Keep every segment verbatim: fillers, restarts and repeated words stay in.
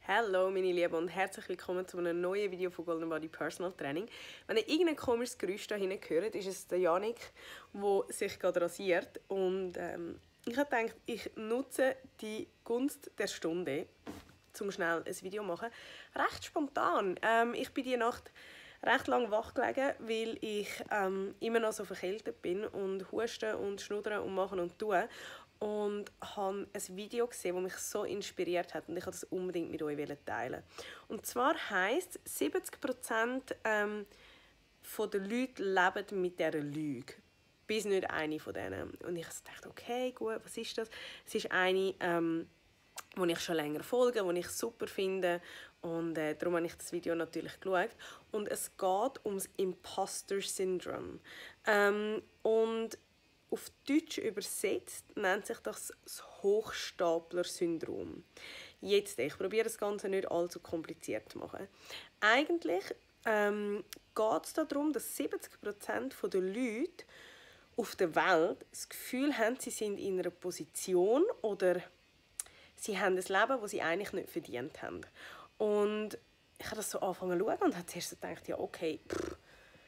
Hallo meine Lieben und herzlich willkommen zu einem neuen Video von Golden Body Personal Training. Wenn ihr irgendein komisches Geräusch da hinten hört, ist es der Janik, der sich gerade rasiert. Und ähm, ich habe gedacht, ich nutze die Gunst der Stunde, um schnell ein Video zu machen. Recht spontan. Ähm, ich bin diese Nacht recht lange wach gelegen, weil ich ähm, immer noch so verkältet bin und huste und schnuddern und machen und tun. Und habe ein Video gesehen, das mich so inspiriert hat und ich wollte das unbedingt mit euch teilen. Und zwar heisst es, siebzig Prozent ähm, der Leute leben mit dieser Lüge. Bis nicht eine von denen. Und ich dachte, okay, gut, was ist das? Es ist eine, ähm, die ich schon länger folge, die ich super finde. Und äh, darum habe ich das Video natürlich geschaut. Und es geht ums Imposter Syndrome. Ähm, und auf Deutsch übersetzt nennt sich das das Hochstapler-Syndrom. Jetzt, ich probiere das Ganze nicht allzu kompliziert zu machen. Eigentlich ähm, geht es darum, dass siebzig Prozent der Leute auf der Welt das Gefühl haben, sie sind in einer Position oder sie haben ein Leben, das sie eigentlich nicht verdient haben. Und ich habe das so angefangen zu schauen und habe zuerst so gedacht, ja okay, pff,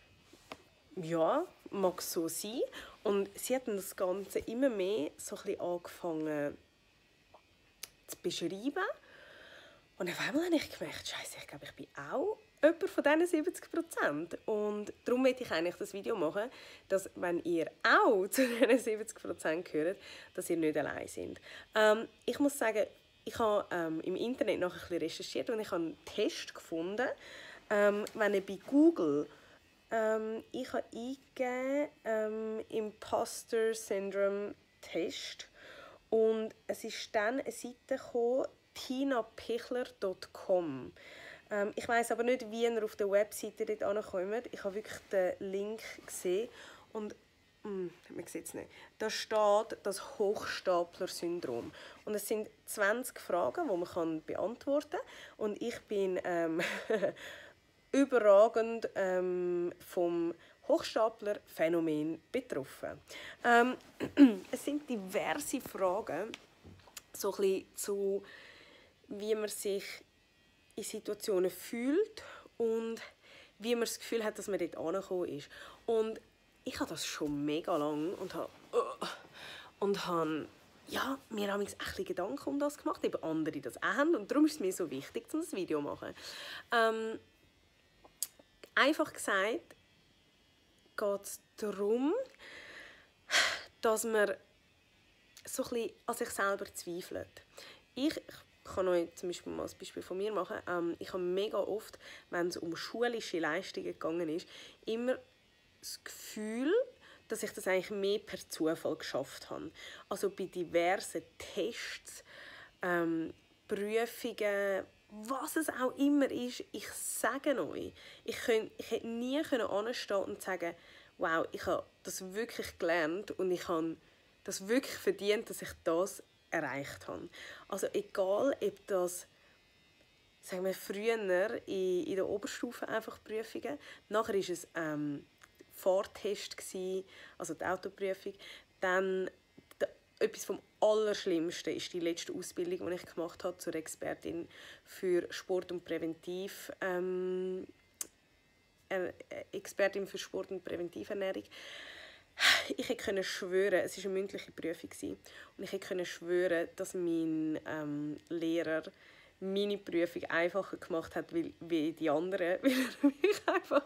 ja, mag so sein. Und sie hat das Ganze immer mehr so ein bisschen angefangen zu beschreiben. Und auf einmal habe ich gemerkt, Scheiße, ich glaube, ich bin auch jemand von diesen siebzig Prozent. Und darum möchte ich eigentlich das Video machen, dass, wenn ihr auch zu diesen siebzig Prozent gehört, dass ihr nicht allein seid. Ähm, ich muss sagen, ich habe ähm, im Internet noch ein bisschen recherchiert und ich habe einen Test gefunden. Ähm, wenn ihr bei Google Ähm, ich habe eingegeben ähm, Imposter Syndrome Test und es ist dann eine Seite gekommen, tina pichler punkt com. Ähm, ich weiss aber nicht, wie ihr auf der Webseite dort ankommt. Ich habe wirklich den Link gesehen und mh, man sieht es nicht. Da steht das Hochstapler-Syndrom und es sind zwanzig Fragen, die man beantworten kann und ich bin ähm, überragend ähm, vom Hochstapler-Phänomen betroffen. Ähm, es sind diverse Fragen, so ein bisschen zu, wie man sich in Situationen fühlt und wie man das Gefühl hat, dass man dort angekommen ist. Und ich habe das schon mega lang und habe uh, und habe ja, mir haben echt ein bisschen Gedanken um das gemacht, eben andere das auch haben und darum ist es mir so wichtig, um das Video zu machen. Ähm, Einfach gesagt geht es darum, dass man so ein bisschen an sich selber zweifelt. Ich, ich kann euch zum Beispiel mal ein Beispiel von mir machen. Ähm, ich habe mega oft, wenn es um schulische Leistungen gegangen ist, immer das Gefühl, dass ich das eigentlich mehr per Zufall geschafft habe. Also bei diversen Tests, ähm, Prüfungen, was es auch immer ist, ich sage euch, ich, könnt, ich hätte nie anstehen und sagen, wow, ich habe das wirklich gelernt und ich habe das wirklich verdient, dass ich das erreicht habe. Also egal, ob das, sagen wir, früher in, in der Oberstufe einfach Prüfungen, nachher war es ähm, Fahrtest gewesen, also die Autoprüfung, dann etwas vom Allerschlimmsten ist die letzte Ausbildung, die ich gemacht habe zur Expertin für Sport und Präventiv, ähm, äh, Expertin für Sport und Präventivernährung. Ich hätte schwören, es war eine mündliche Prüfung und ich hätte schwören, dass mein ähm, Lehrer meine Prüfung einfacher gemacht hat wie, wie die anderen, weil er mich einfach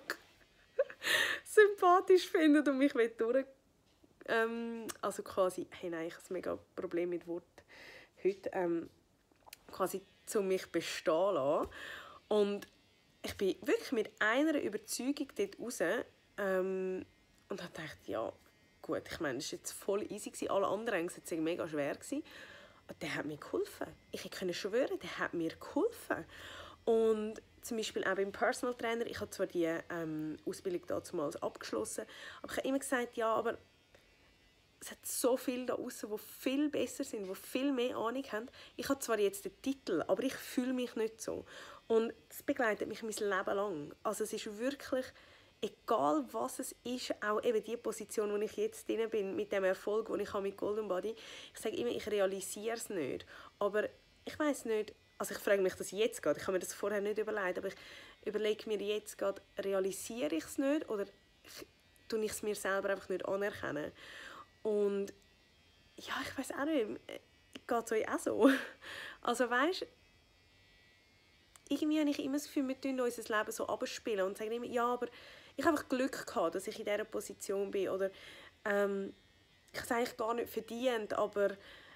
sympathisch findet und mich durch Ähm, also quasi, hey nein, ich habe ein mega Problem mit Wort heute, ähm, quasi zu mich bestehen lassen. Und ich bin wirklich mit einer Überzeugung dort raus ähm, und habe gedacht, ja gut, ich meine, das war jetzt voll easy gewesen. Alle anderen haben gesagt, es war mega schwer gewesen. Und der hat mir geholfen. Ich konnte schwören, der hat mir geholfen. Und zum Beispiel auch beim Personal Trainer, ich habe zwar die ähm, Ausbildung damals abgeschlossen, aber ich habe immer gesagt, ja, aber es hat so viele da draussen, die viel besser sind, die viel mehr Ahnung haben. Ich habe zwar jetzt den Titel, aber ich fühle mich nicht so. Und das begleitet mich mein Leben lang. Also es ist wirklich, egal was es ist, auch eben die Position, wo ich jetzt drin bin, mit dem Erfolg, den ich habe mit Golden Body, ich sage immer, ich realisiere es nicht. Aber ich weiss nicht, also ich frage mich das jetzt gerade, ich habe mir das vorher nicht überlegt, aber ich überlege mir jetzt gerade, realisiere ich es nicht oder tue ich es mir selber einfach nicht anerkennen. Und ja, ich weiß auch nicht, geht es euch auch so? Also weißt, irgendwie habe ich immer das Gefühl, wir tun unser Leben so abspielen und sagen immer, ja, aber ich habe einfach Glück gehabt, dass ich in dieser Position bin oder ähm, ich habe es eigentlich gar nicht verdient, aber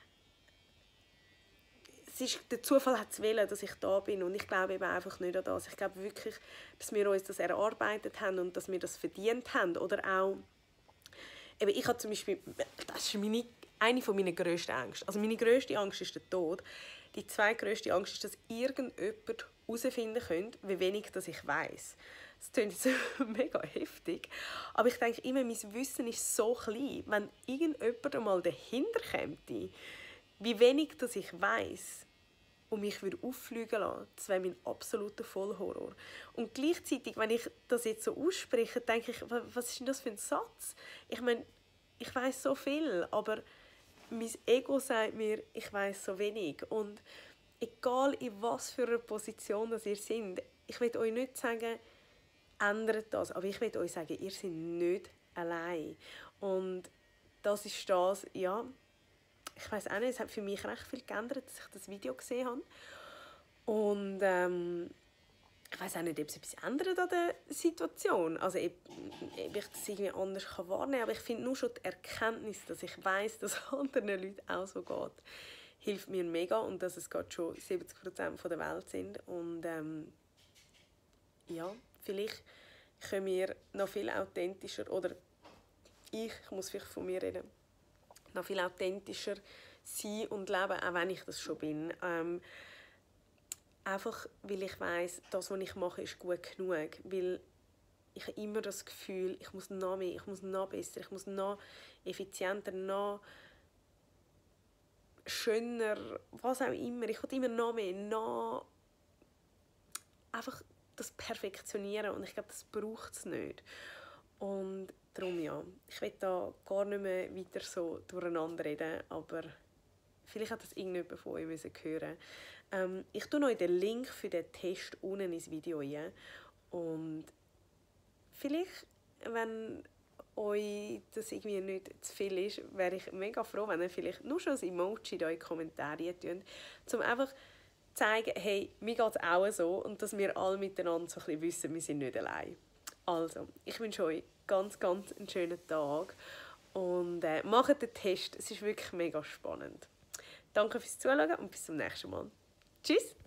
es ist, der Zufall hat es wollen, dass ich da bin und ich glaube eben einfach nicht an das. Ich glaube wirklich, dass wir uns das erarbeitet haben und dass wir das verdient haben. Oder auch, eben ich habe zum Beispiel, das ist meine, eine meiner grössten Ängste. Also meine grösste Angst ist der Tod. Die zweitgrösste Angst ist, dass irgendjemand herausfinden könnte, wie wenig das ich weiss. Das klingt jetzt mega heftig, aber ich denke immer, mein Wissen ist so klein. Wenn irgendjemand einmal dahinter käme, wie wenig das ich weiss und mich auffliegen lassen, das wäre mein absoluter Vollhorror. Und gleichzeitig, wenn ich das jetzt so ausspreche, denke ich, was ist denn das für ein Satz? Ich meine, ich weiss so viel, aber mein Ego sagt mir, ich weiss so wenig. Und egal in was für einer Position das ihr seid, ich will euch nicht sagen, ändert das, aber ich will euch sagen, ihr seid nicht allein. Und das ist das, ja, ich weiss auch nicht, es hat für mich recht viel geändert, dass ich das Video gesehen habe. Und ähm, ich weiss auch nicht, ob es etwas ändert an der Situation. Also ob, ob ich das irgendwie anders wahrnehmen kann. Aber ich finde nur schon die Erkenntnis, dass ich weiss, dass es anderen Leuten auch so geht, hilft mir mega. Und dass es gerade schon siebzig Prozent der Welt sind. Und ähm, ja, vielleicht können wir noch viel authentischer, oder ich, ich muss vielleicht von mir reden, noch viel authentischer sein und leben, auch wenn ich das schon bin. Ähm, einfach, weil ich weiss, das, was ich mache, ist gut genug. Weil ich habe immer das Gefühl, ich muss noch mehr, ich muss noch besser, ich muss noch effizienter, noch schöner, was auch immer. Ich will immer noch mehr, noch einfach das perfektionieren und ich glaube, das braucht es nicht. Und darum ja, ich will da gar nicht mehr weiter so durcheinander reden, aber vielleicht hat das irgendjemand von euch müssen hören. Ähm, ich tue euch den Link für den Test unten ins Video rein. Und vielleicht, wenn euch das irgendwie nicht zu viel ist, wäre ich mega froh, wenn ihr vielleicht nur schon ein Emoji da in die Kommentare tun, um einfach zu zeigen, hey, mir geht es auch so und dass wir alle miteinander so ein bisschen wissen, wir sind nicht allein. Also, ich wünsche euch ganz, ganz einen schönen Tag und äh, macht den Test. Es ist wirklich mega spannend. Danke fürs Zuschauen und bis zum nächsten Mal. Tschüss!